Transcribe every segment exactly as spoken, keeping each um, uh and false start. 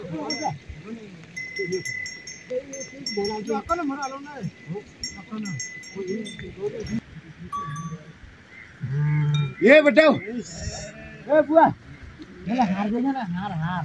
ये बटाओ ए बुआ मेला हार देना ना हार हार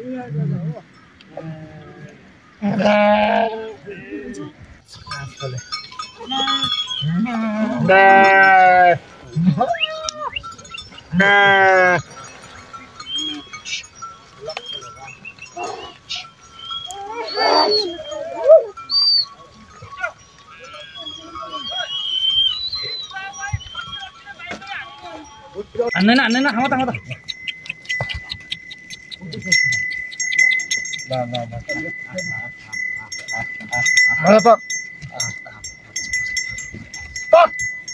अन्ना अन्ना हामता हामता ला ला ला अरे पक पक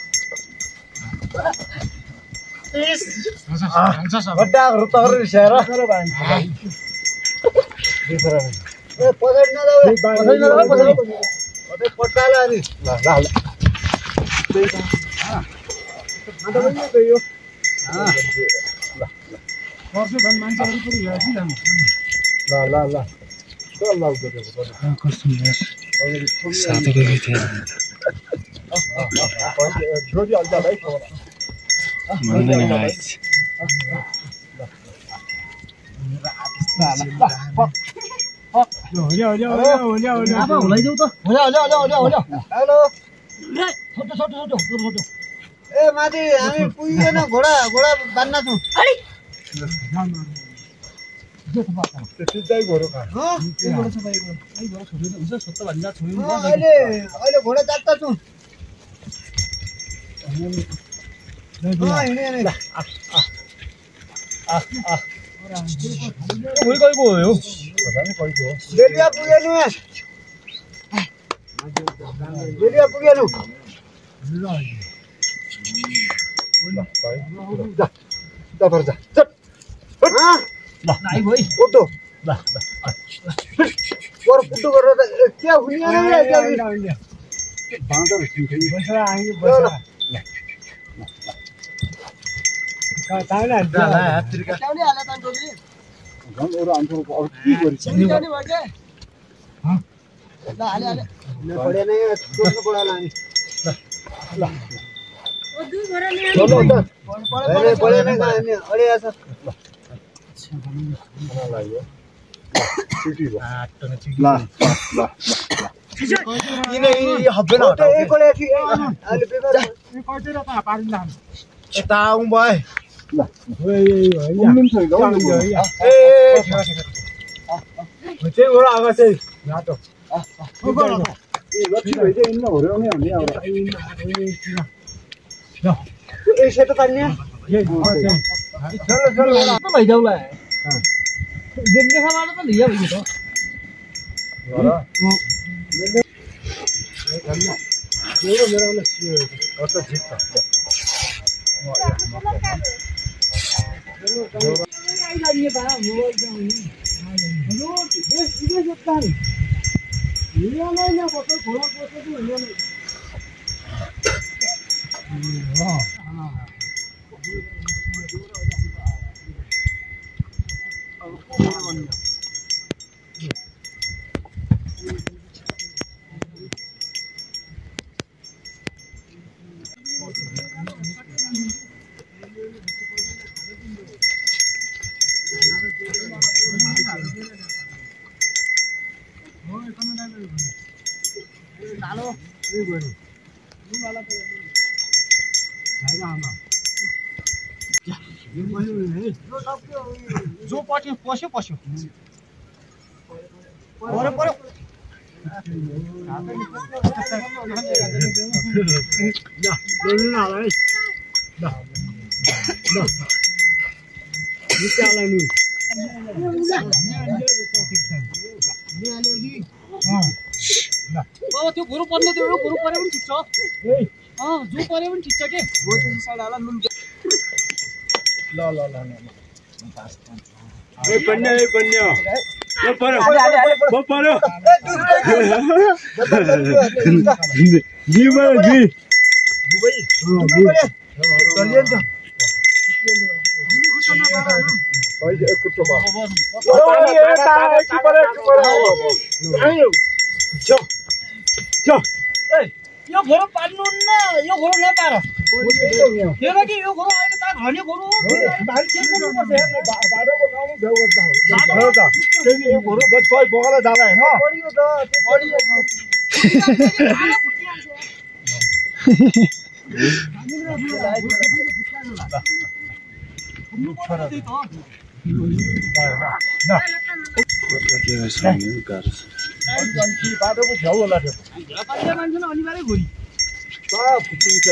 इस बड़ा रुतर शेरा ए पकड़ ना दो पकड़ ना दो पकड़ अबे पटाला रे ला ला हां अन्त पनि गयो हां ल पर्छ भन मान्छेहरु पनि हेर्छ नि ल ल ल चल लाउ गरेको कस्तो साथीको गीत जोडी अल्दा भाइ भन्दैन गाइस हो ल्या हो ल्या हो ल्या हो ल्या अब हुलै जाऊ त हो ल्या हो ल्या हो ल्या हो ल्या हेलो छोटो छोटो छोटो छोटो ए माथि हामी पुगेन घोडा घोडा बान्ना छौ अरे त्यति चाहिँ घोडा खा हो के घोडा छ भाइको ai घोडा छोड्नु हुन्छ सत्त भन्दा छोड्नु पर्छ अहिले अहिले घोडा जात्ता छु ल हिँडे हिँडे आ आ आ कोही कोही को हो पता नि कोही को बेलिया पुग्यो नि बेलिया पुग्यो नि ल ल जा जा पर जा चट हां ल नाइ भई उठो ल पर पुटो गरेर के हुने नि के बाँदर छिन्थे बस आइ बस ल का ताला जा हातरिका चाउले हाले त जोडी गन ओरा अन्तर अब के गरिछ नि जाने भके ह ल हाले हाले न पडे नै छोड्नु पडला नि ल ल ओ दुई घोडा ले चलो त पडे पडे नै गाने अरे आछ ल अच्छा बना लाग्यो चिटी हो आटो न चिटी ल ल ल इने इ हब्बे न हटाउ ए कोले कि अहिले बेगर इ कति र त पारिन लाम यता आउँ भए ल ओइ ओइ उम्मिन छ गौ ए ठिक छ चाहिँ ओरा आगा चाहिँ नाटो ए लक्ष्मी भइ चाहिँ इन्न होर्यो नि हामी अब ल ए सेतो पार्ने ए चलो चलो त भइ जाउला हां देखने खाना त लिया भइ त र ए भन्नु मेरो मेरो ल सियो कस्तो ठिक छ आई लाग्ने बा मोबाइल जाउँ हेलो देश विदेश जत्ता नि यहाँ नै न बस्छ घोडा बस्छ कि यहाँ नै अँ जो पट्यो पस्यो पस्यो परे परे त्यो गोरु पर्ने त्यो गोरु परे पनि ठिक छ अँ जो परे पनि ठिक छ के हो त्यसो साइड हाल नुन ल ल ल ल ए बन्ने ए बन्ने ल परो ब परो जी बरो जी दुबई दुबई चलिए त अहिले एकचोटि यो घोरो पार्नु न यो घोरो नपार हेर कि यो घोरो अहिले तार हने घोरो भाइ चेक्नु पर्छ बाटोको काम भ्याउ गर्दा हो त त्यही यो घोरो बस सय बगला जाला हैन बढियो त बढियो बाटोको छेउ होला त्यो मान्छे अनिवार्य घोरी सब फुटिन्छ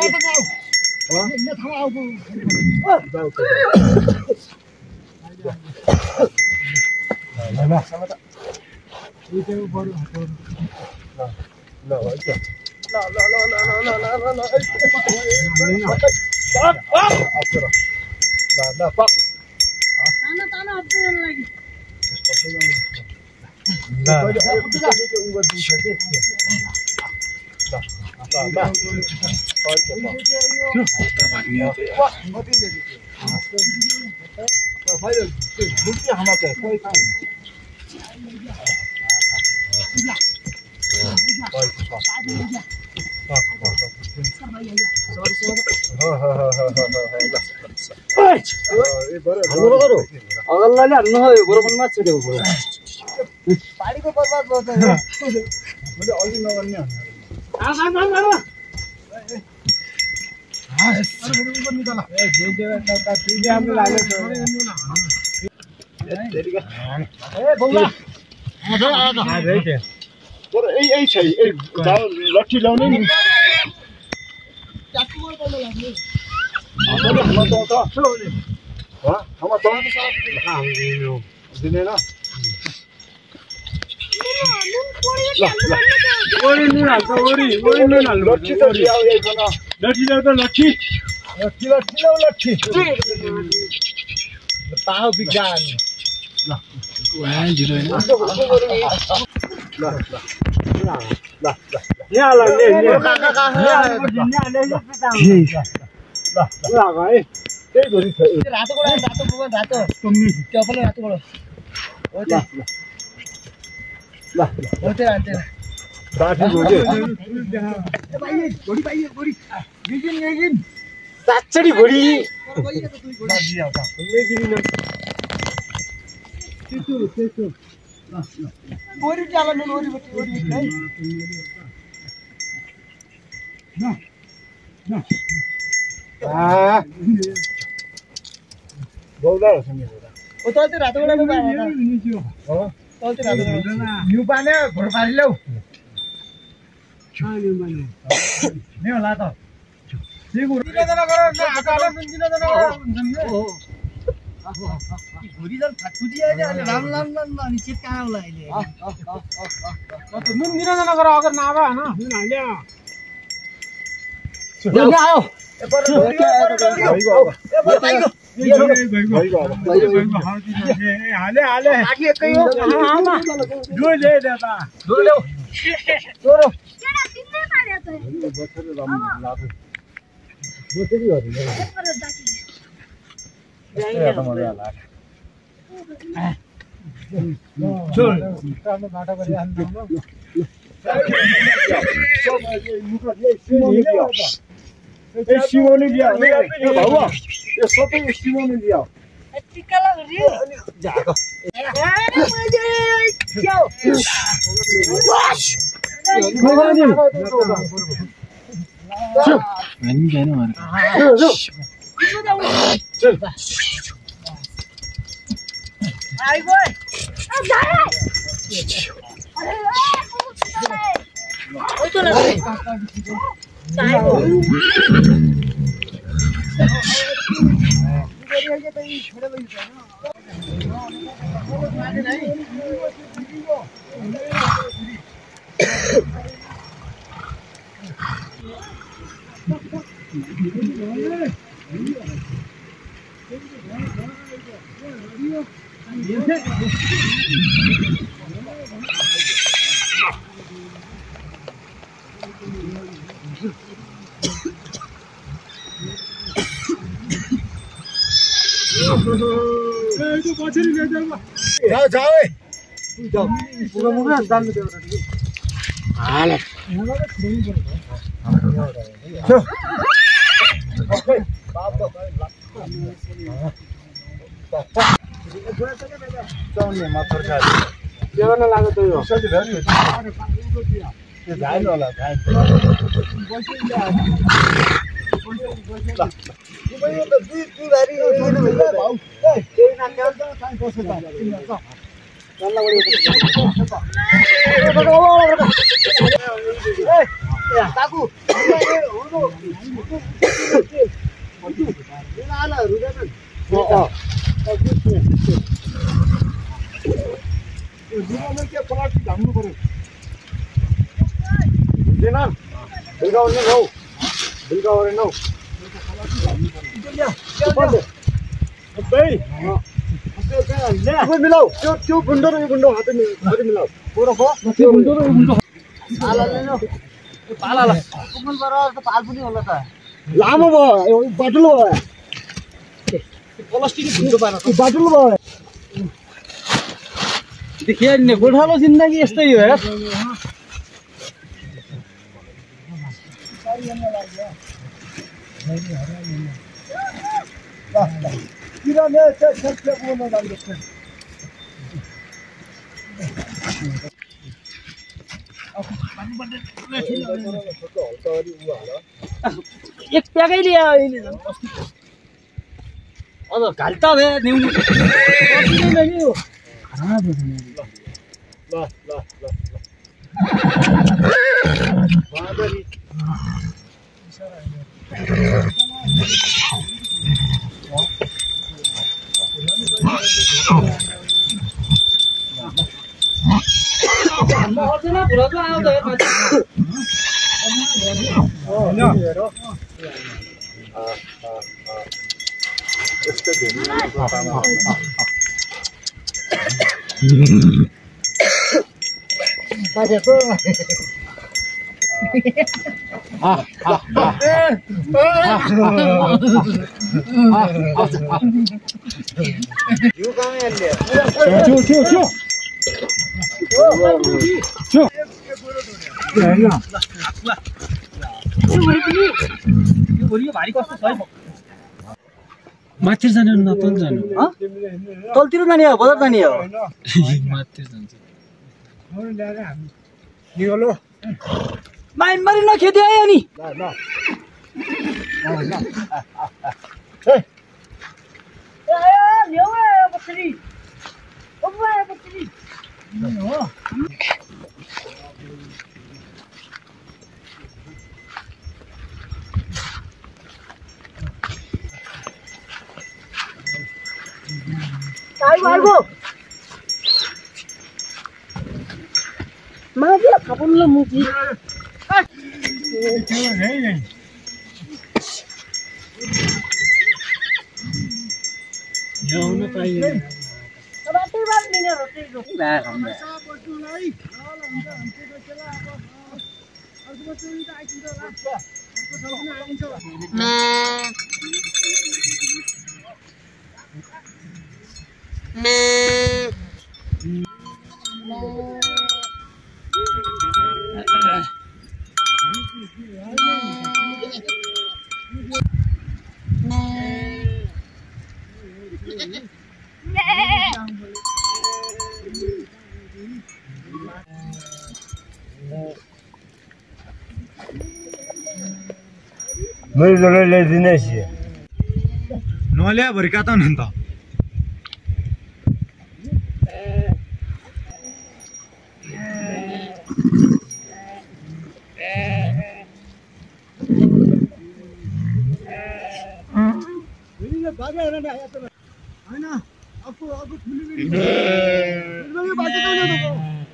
अगल्लाले हाल्नु हो यो गोरो पनि छेडेको गोरो पानीको बर्बाद गर्छ मैले अलि नगर्ने आ आ आ आ लट्ठी ल्याउने नि लट्ठी त लट्ठी ल्याउ त लट्ठी लट्ठी लट्ठी ल्याउ लट्ठी पाहो विज्ञान ल ल यहाँ ल ले ले त्यही घोरी छ रातो गोडा रातो गोडा रातो चपल रातो गोडा हो त ल हो त रातो बाठी घोरी ए भाइ घोडी भाइ घोडी यगिन यगिन साच्चरी घोरी गइए त दुई घोडी दिया त मेगिनी न त्यस्तो त्यस्तो ल ल घोडी चालन घोडी बटी घोडी बटी है न न आ बौला छ नि ओ त त्यो रातो गोडा बाबा हो त त्यो रातो गोडा न्यू पाने घोर पारी ल्याउ न्यू पाने नि होला त घोडी जना गर न आकाले सुन्दिन जना हो घोडी जन फाटफुटी आइले अहिले राम राम राम अनि चिप्का होला अहिले नुन दिन जना गर अगर नआबा हैन नुन हाल्या यहाँ आयो ए पर भइगयो ए भइगयो भइगयो हाले हाले आखी एकै हो आमा दुई ले देता दुई ल्याउ छोरो केटा तिन्नै मार्यो त बच्चाले राम लाग्यो बोतली हो नि पर दाकी यहाँ त मजा लाग्यो चल काम बाटा गरी आन्नु ए सिमोनी दिया ए बाबु यो सबै सिमोनी दिया टिका लाग्यो अनि जाको अरे मजे क्याउ भगवानी अनि जान मार चल आई गए आ जाए अरे ओ तो लगे काय हो जाओ जाओ ए जाओ पूरा मुरा डाल दे हाल चौने मात्र खा जेवन लाग्यो त यो सबै भ्याली हो त्यो गाइन होला गाइन यो त दुई दुई भारी होइन भाउ ए केही नाक्या त काई बस्छ त चल्ला बढी ए काकु आला रुदैन अ अ यो दिनमा के पलाट धाम्नु पर्यो दिना बिलगाउने नौ बिलगाउने नौ मिलाऊ त्यो त्यो गुन्डो र यो गुन्डो हातै मिलाऊ पुरो भयो त्यो गुन्डो र यो गुन्डो पालाले न पालाला कुमल बराबर त पाल पनि होला त लामो भयो बाटुलो भयो प्लास्टिक गुन्डो पारा बाटुलो भयो देखिए नि गोठालो जिन्दगी यस्तै हो यार किराने चाहिँ छक्के बोल्न लाग्छ एक प्याकै लिया अहिले अझ घाल्टा भए न्युनी खराब हो ल ल ल बाबरी अर्चना भुराको आउँछ यस्तो धेरै बाजेको यो काम यारले छु छु छु छु हैन यो भरि पनि यो भरि भारी कस्तो छ है माथि जानु न तल जानु ह तलतिर जाने हो बजार जाने हो माथि जान्छ निगलो माइन मरि नखेदी आयो नि ल ल ए ल्याउ ए बसरी ओ बुवा बसरी हो Ay, algo. Magia, kapon lang mo ki. ल्याउन पाइएन Kabati ba niya roti ro? ला हमले मैले जले ल्याइदिने छि नल्या भरि काता नि त भागे हैन हैन आफू आफू ठुली बिल्डिङ बाटो जानु त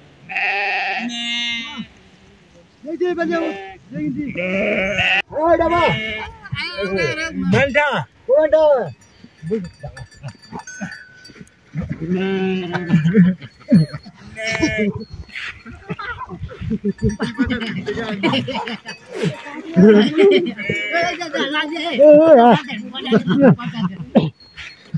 यही बजे यही ओ डबा मल्टा ओ डबा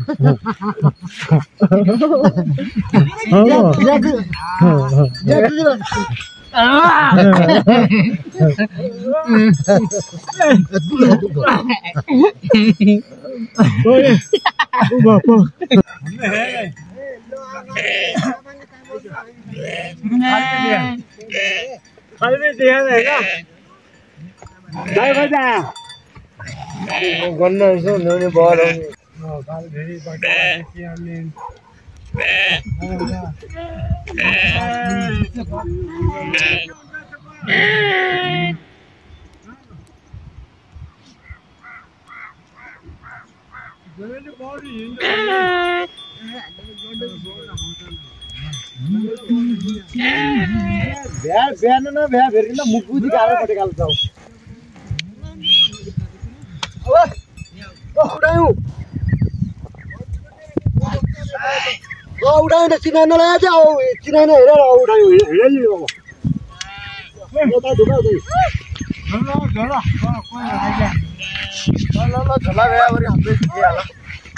Biar biar na biar biar kita muku di kala pada kala tahu. Wah, oh udah yuk. Oh udah udah sini nol aja, oh sini nol udah udah yuk, udah yuk. Oh tahu tahu tahu. Jolo jolo, kau kau aja. Lo lo lo jala ya, beri hampir dia lah.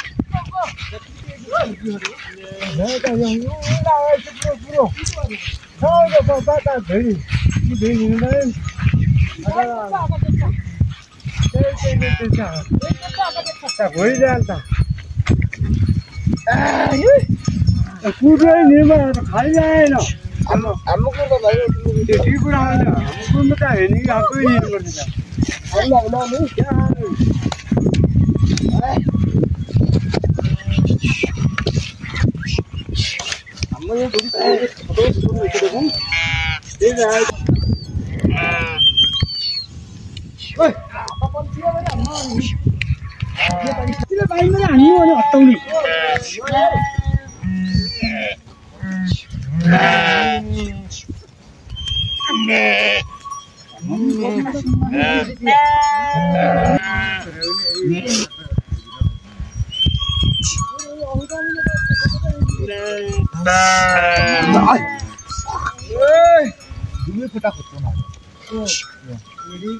Nah, kalau yang ini dah sepuluh sepuluh. Kau dah bawa tak beri, ini beri ni lain. Ada. Saya ni tercah. Tak boleh dah tak. Ah, ini. Aku dah ni mah kali lain lah. Amo amo ko ba bayo tu. Jadi kurang ada. Aku mesti ini aku ini berjaya. Allah Allah ni. Amo ni dulu tu tu tu itu dulu. Ini dah. Woi, apa dia ni amo ni? Dia tadi Ini bayi mana ni orang atau ni? dulu kita ketemu. Jadi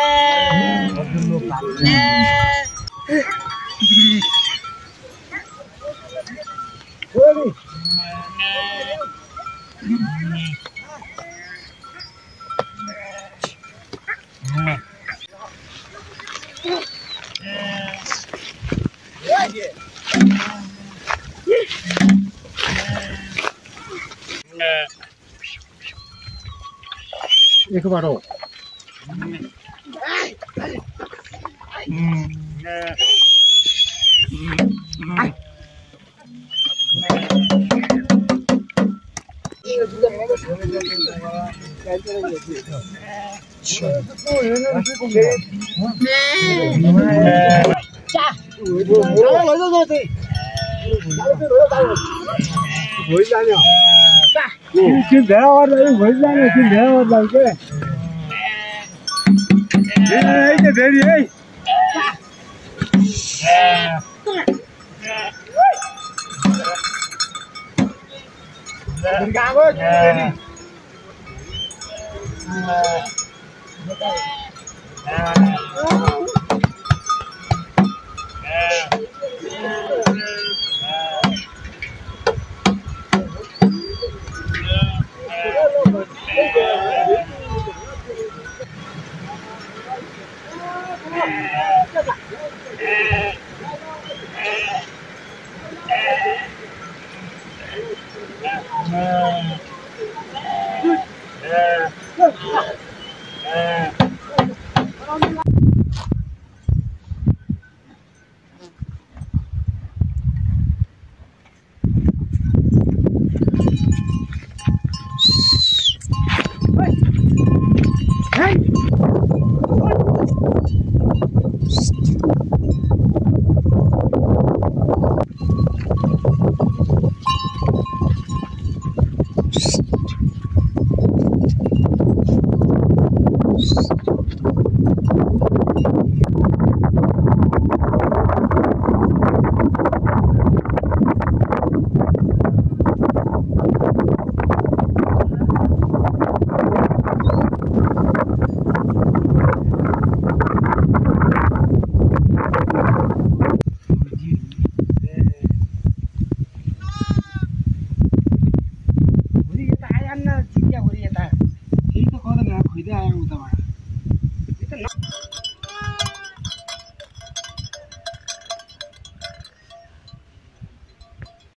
एक बारो Kim đẻ hoa đây, với ra này kim đẻ hoa đây cái. Đi đây, cái để đi đây. Đừng cam ơi, đi. न चिक्या भरि यता त्यही त कता गएको खोइदै आयो उताबाट